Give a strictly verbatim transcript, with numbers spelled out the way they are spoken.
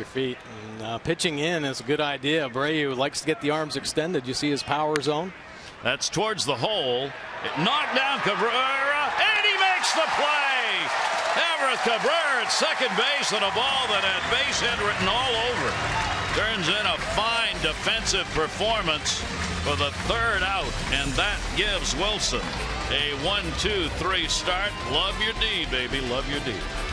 Your feet. And, uh, pitching in is a good idea. Abreu likes to get the arms extended. You see his power zone. That's towards the hole. It knocked down Cabrera, and he makes the play. Everth Cabrera at second base on a ball that had base hit written all over. Turns in a fine defensive performance for the third out, and that gives Wilson a one two three start. Love your D, baby. Love your D.